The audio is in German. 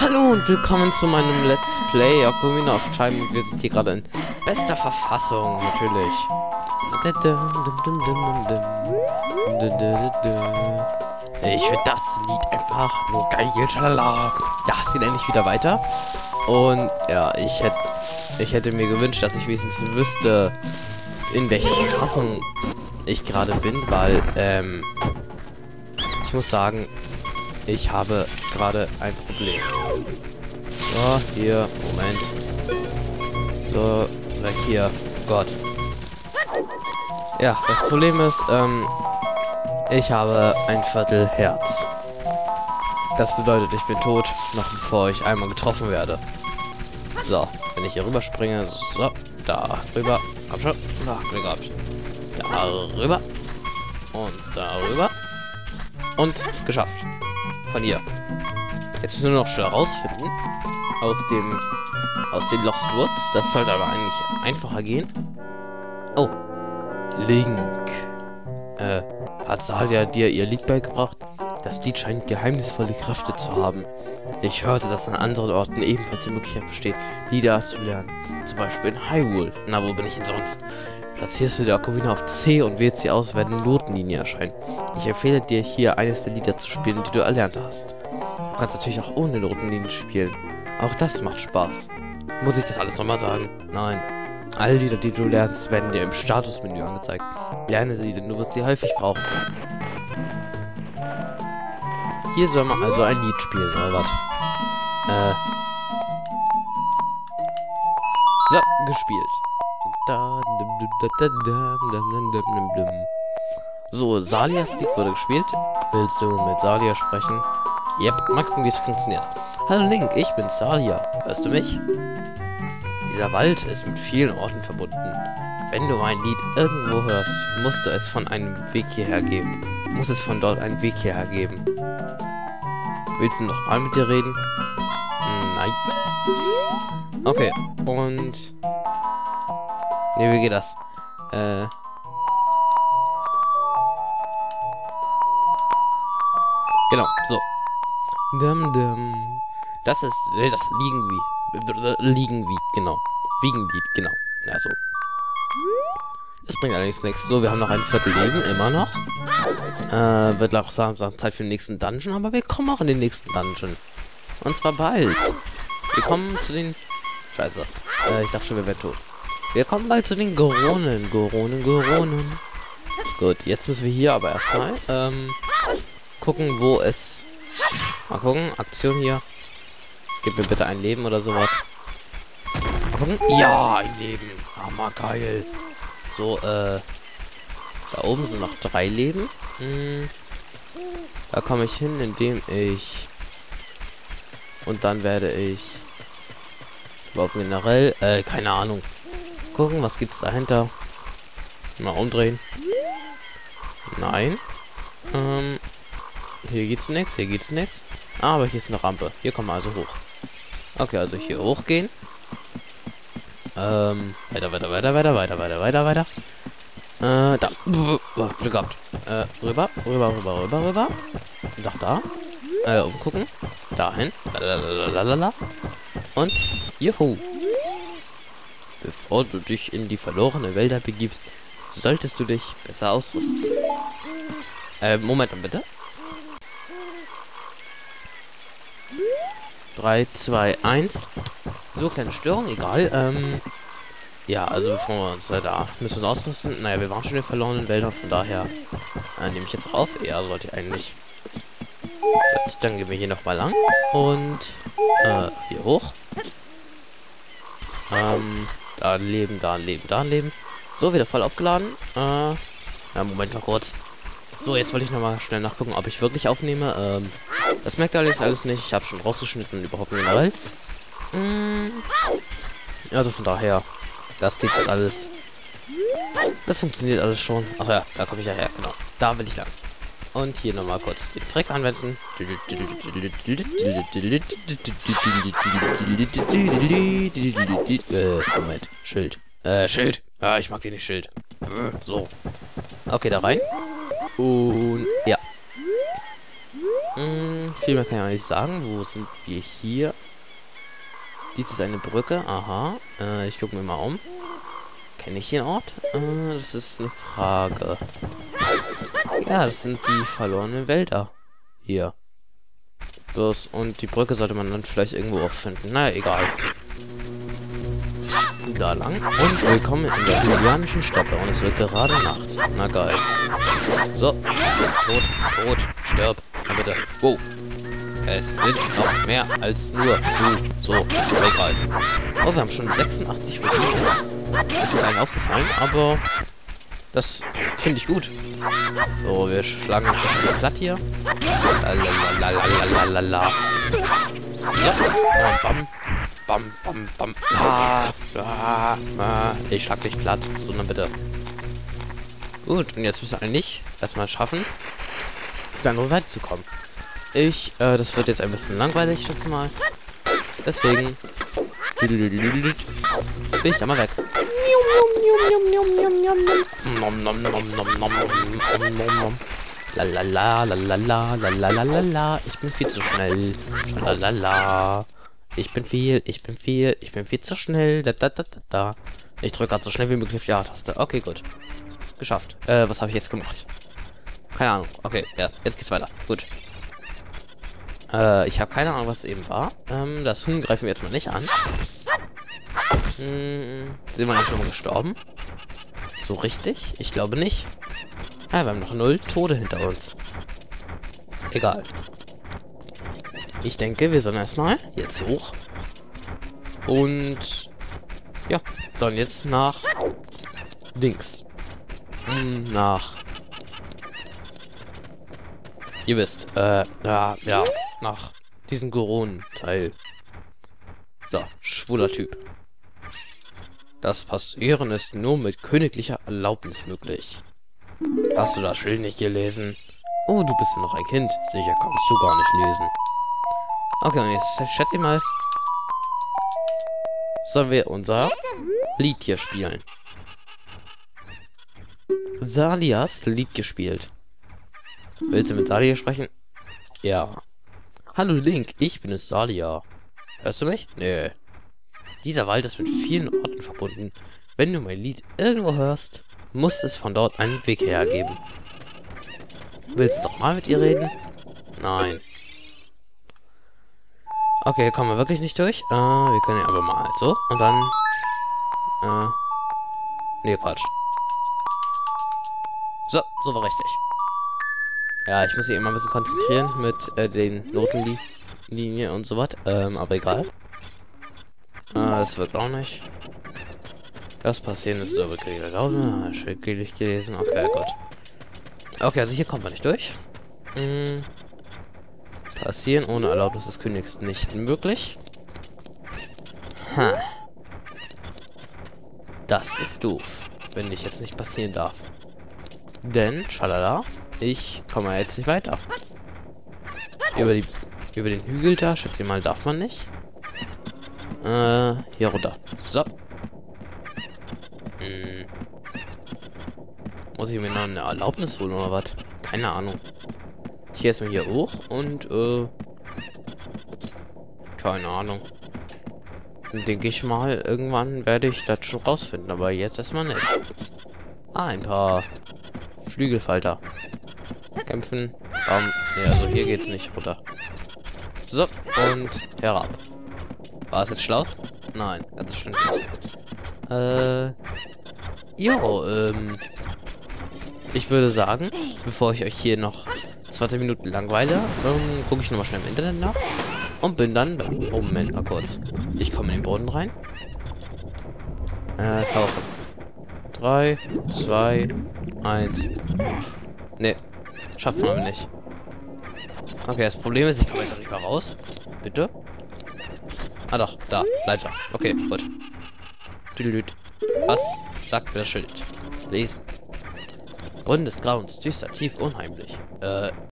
Hallo und willkommen zu meinem Let's Play Ocarina of Time und wir sind hier gerade in bester Verfassung, natürlich. Ich finde das Lied einfach nur geil, schalala. Ja, es geht endlich wieder weiter. Und ja, ich hätte mir gewünscht, dass ich wenigstens wüsste, in welcher Verfassung ich gerade bin, weil, ich muss sagen, ich habe gerade ein Problem. So, hier, Moment. So, weg hier. Gott. Ja, das Problem ist, ich habe ein Viertel Herz. Das bedeutet, ich bin tot, noch bevor ich einmal getroffen werde. So, wenn ich hier rüber springe, so, da rüber, komm schon, da, Glück gehabt. Da rüber und darüber und geschafft. Von hier. Jetzt müssen wir nur noch schnell rausfinden aus den Lost Woods. Das sollte aber eigentlich einfacher gehen. Oh, Link. Hat Salia dir ihr Lied beigebracht? Das Lied scheint geheimnisvolle Kräfte zu haben. Ich hörte, dass an anderen Orten ebenfalls die Möglichkeit besteht, Lieder zu lernen. Zum Beispiel in Hyrule. Na, wo bin ich denn sonst? Platzierst du die Ocarina auf C und wählst sie aus, wenn eine Notenlinie erscheint. Ich empfehle dir hier eines der Lieder zu spielen, die du erlernt hast. Du kannst natürlich auch ohne Notenlinien spielen. Auch das macht Spaß. Muss ich das alles nochmal sagen? Nein. Alle Lieder, die du lernst, werden dir im Statusmenü angezeigt. Lerne sie, denn du wirst sie häufig brauchen. Hier soll man also ein Lied spielen, oder was? So, gespielt. So, Salias Lied wurde gespielt. Willst du mit Salia sprechen? Yep, mal gucken, wie es funktioniert. Hallo Link, ich bin Salia. Hörst du mich? Dieser Wald ist mit vielen Orten verbunden. Wenn du ein Lied irgendwo hörst, musst du es von einem Weg hierher geben. Muss es von dort einen Weg hierher geben. Willst du noch mal mit dir reden? Nein. Okay, und... Ne, wie geht das? Genau, so. Das ist das Liegenlied, genau. Wiegenlied, genau. Ja, so. Das bringt allerdings nichts. So, wir haben noch ein Viertel Leben, immer noch. Wird langsam Zeit für den nächsten Dungeon, aber wir kommen auch in den nächsten Dungeon. Und zwar bald. Wir kommen zu den... Scheiße. Ich dachte schon, wir wären tot. Wir kommen bald zu den Goronen. Gut, jetzt müssen wir hier aber erstmal gucken, wo es... Mal gucken, Aktion hier. Gib mir bitte ein Leben oder sowas. Mal gucken. Ja, ein Leben. Hammergeil. So, da oben sind noch 3 Leben. Da komme ich hin, indem ich... Und dann werde ich... Überhaupt generell... keine Ahnung. Gucken, was gibt's dahinter. Mal umdrehen. Nein. Hier geht's nichts, hier geht's nichts. Aber hier ist eine Rampe. Hier kommen wir also hoch. Okay, also hier hochgehen. Weiter. Da. Glück gehabt. Rüber. Doch da. Umgucken. Dahin. Lalalala. Und juhu. Bevor du dich in die verlorenen Wälder begibst, solltest du dich besser ausrüsten. Moment bitte. 3, 2, 1. So, kleine Störung, egal. Ja, also bevor wir uns da müssen wir uns ausrüsten. Naja, wir waren schon in den verlorenen Wäldern, von daher nehme ich jetzt auch auf. Ja, sollte ich eigentlich. Gut, dann gehen wir hier nochmal lang. Und hier hoch. Da ein Leben. So, wieder voll aufgeladen. Ja, Moment mal kurz. So, jetzt wollte ich nochmal schnell nachgucken, ob ich wirklich aufnehme. Das merkt alles nicht. Ich habe schon rausgeschnitten, überhaupt nicht generell. Also von daher, das geht alles. Das funktioniert alles schon. Ach ja, da komme ich ja her, genau. Da will ich lang. Und hier nochmal kurz den Trick anwenden. Moment. Schild. Schild. Ja, ich mag den nicht Schild. So. Okay, da rein. Und ja. Viel mehr kann ich auch nicht sagen. Wo sind wir hier? Dies ist eine Brücke. Aha. Ich gucke mir mal um. Kenne ich den Ort? Das ist eine Frage. Ja, das sind die verlorenen Wälder. Hier. Los, und die Brücke sollte man dann vielleicht irgendwo auch finden. Naja, egal. Da lang. Und willkommen in der julianischen Steppe. Und es wird gerade Nacht. Na geil. So. Tot. Stirb. Na bitte. Wow. Es sind noch mehr als nur du. So. Egal. Oh, wir haben schon 86 Minuten. Ist mir eigentlich aufgefallen, aber das finde ich gut. So, wir schlagen uns das wieder platt hier. Lalalala. Ja. Und bam. Ich schlag dich platt. So, dann bitte. Gut, und jetzt müssen wir eigentlich erstmal schaffen, auf die andere Seite zu kommen. Das wird jetzt ein bisschen langweilig, schätze mal. Deswegen bin ich da mal weg. Lalalala. Ich bin viel zu schnell. Lalala. Ich bin viel zu schnell. Da. Ich drücke gerade so schnell wie möglich auf die A-Taste. Okay, gut. Geschafft. Was habe ich jetzt gemacht? Keine Ahnung. Okay, ja, jetzt geht's weiter. Gut. Ich habe keine Ahnung, was eben war. Das Huhn greifen wir jetzt mal nicht an. Sind wir eigentlich schon mal gestorben? So richtig? Ich glaube nicht. Ja, wir haben noch 0 Tode hinter uns. Egal. Ich denke, wir sollen erstmal jetzt hoch. Und ja, sollen jetzt nach links. Nach. Ihr wisst, ja, nach diesem Goron-Teil. So, schwuler Typ. Das Passieren ist nur mit königlicher Erlaubnis möglich. Hast du das Schild nicht gelesen? Oh, du bist ja noch ein Kind. Sicher kannst du gar nicht lesen. Okay, und jetzt schätze ich mal, sollen wir unser Lied hier spielen. Salias Lied gespielt. Willst du mit Salia sprechen? Ja. Hallo Link, ich bin es Salia. Hörst du mich? Nee. Dieser Wald ist mit vielen Orten verbunden. Wenn du mein Lied irgendwo hörst, muss es von dort einen Weg hergeben. Willst du doch mal mit ihr reden? Nein. Okay, kommen wir wirklich nicht durch. Wir können ja aber mal so. Und dann... Nee, Quatsch. So war richtig. Ja, ich muss mich immer ein bisschen konzentrieren mit den Notenlinien und so was. Aber egal. Das wird auch nicht. Das passieren ist so wirklich schwierig gelesen. Okay, gut. Okay, also hier kommt man nicht durch. Passieren ohne Erlaubnis des Königs nicht möglich. Das ist doof, wenn ich jetzt nicht passieren darf. Denn, schalala, ich komme jetzt nicht weiter. Über den Hügel da, schätze ich mal, darf man nicht. Hier runter. So. Muss ich mir noch eine Erlaubnis holen oder was? Keine Ahnung. Hier ist mir hier hoch und, keine Ahnung. Dann denke ich mal, irgendwann werde ich das schon rausfinden, aber jetzt erstmal nicht. Ein paar Flügelfalter. Kämpfen. Ne, also hier geht's nicht runter. So, und herab. War es jetzt schlau? Nein, ganz schön. Ich würde sagen, bevor ich euch hier noch 20 Minuten langweile, gucke ich nochmal schnell im Internet nach und bin dann... Oh, Moment, mal kurz. Ich komme in den Boden rein. Tauchen. 3, 2, 1. Ne, schafft man aber nicht. Okay, das Problem ist, ich komme jetzt nicht mehr raus. Bitte? Ah doch, da, Leiter. Okay, gut. Was sagt mir das Schild? Lesen. Brunnen des Grauens, düster, tief, unheimlich.